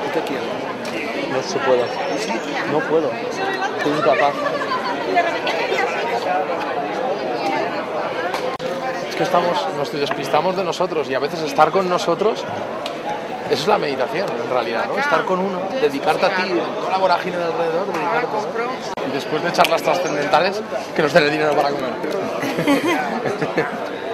te quiero. No se puede. No puedo. Soy incapaz. Es que nos despistamos de nosotros y a veces estar con nosotros, eso es la meditación en realidad, ¿no? Estar con uno, dedicarte a ti, toda la vorágine de alrededor, dedicarte, ¿no? Y después de charlas trascendentales, que nos den el dinero para comer.